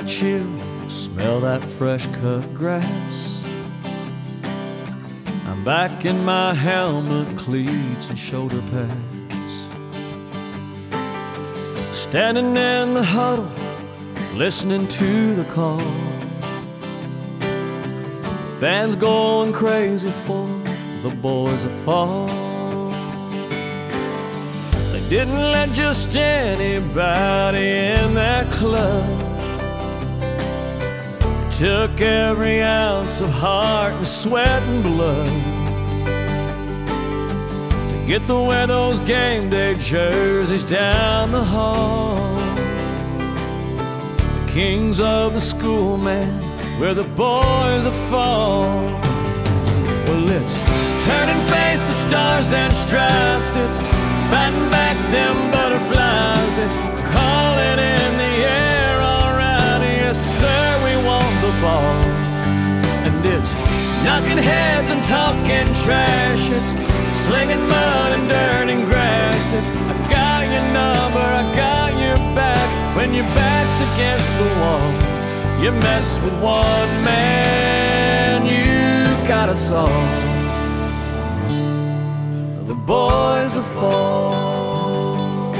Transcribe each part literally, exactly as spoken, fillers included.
chill, smell that fresh cut grass. I'm back in my helmet, cleats and shoulder pads, standing in the huddle, listening to the call. Fans going crazy for the boys of fall. They didn't let just anybody in that club. Took every ounce of heart and sweat and blood to get to wear those game day jerseys down the hall. The kings of the school, man, where the boys are fall. Well, it's turning face to stars and stripes. It's fighting back them butterflies. It's calling in the air, all right, yes sir, we want the ball. And it's knocking heads and talking trash. It's slinging mud and dirt and grass. It's I got your number, I got your back. When your back's against the wall, you mess with one man, you got us all. The boys are fall.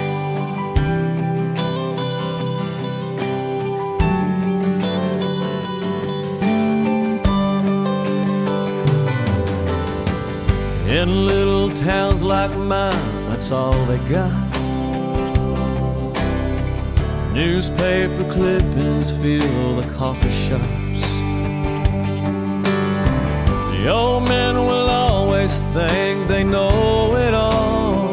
In little towns like mine, that's all they got. Newspaper clippings fill the coffee shops. The old men will always think they know it all.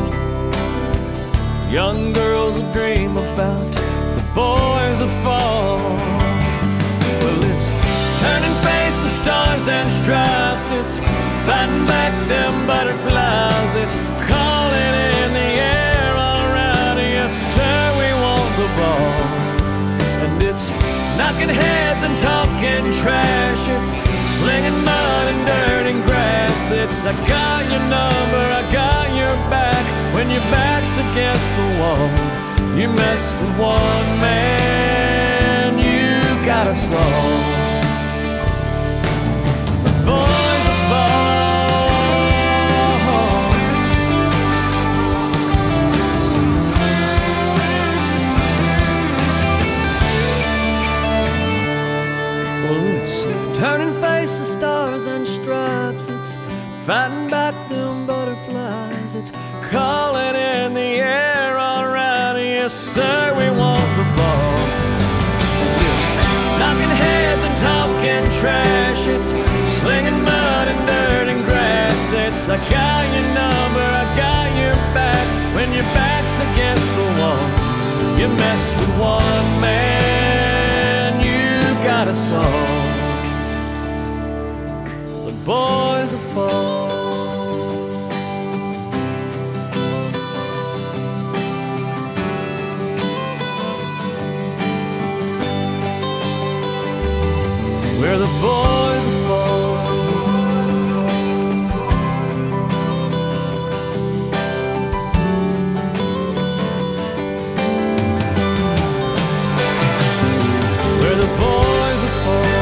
Young girls will dream about the boys of fall. Well, it's turning face to stars and stripes. It's fighting back them butterflies. It's calling in the air, all right, yes sir, we want the ball. And it's knocking heads and talking trash. It's slinging mud and dirt and grass. It's I got your number, I got your back. When your back's against the wall, you mess with one man, you got us all. The boys are fall. Turning face to stars and stripes. It's fighting back them butterflies. It's calling in the air, all right, yes sir, we want the ball. It's knocking heads and talking trash. It's slinging mud and dirt and grass. It's I got your number, I got your back. When your back's against the wall, you mess with one man, you got us all. Boys of fall. We're the boys of fall. We're the boys of fall.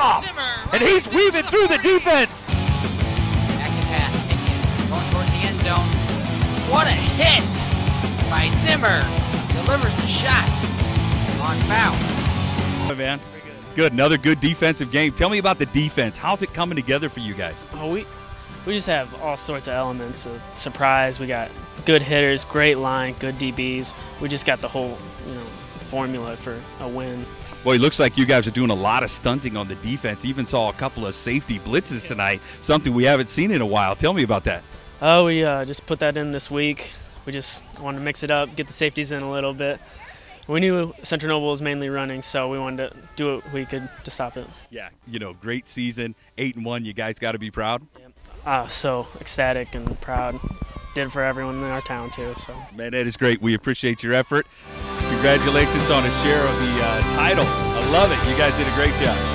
off. And he's weaving through the defense. Back to pass, taking going towards the end zone. What a hit by Zimmer. Delivers the shot on foul. Oh, man. Good. Another good defensive game. Tell me about the defense. How's it coming together for you guys? Oh, we we just have all sorts of elements of surprise. We got good hitters, great line, good D Bs. We just got the whole, you know, formula for a win. Boy, it looks like you guys are doing a lot of stunting on the defense. Even saw a couple of safety blitzes tonight, something we haven't seen in a while. Tell me about that. Oh, we uh, just put that in this week. We just wanted to mix it up, get the safeties in a little bit. We knew Central Noble was mainly running, so we wanted to do what we could to stop it. Yeah, you know, great season, eight and one. You guys got to be proud. Yeah. Uh, so ecstatic and proud. Did it for everyone in our town too. So. Man, that is great. We appreciate your effort. Congratulations on a share of the uh, title. I love it. You guys did a great job.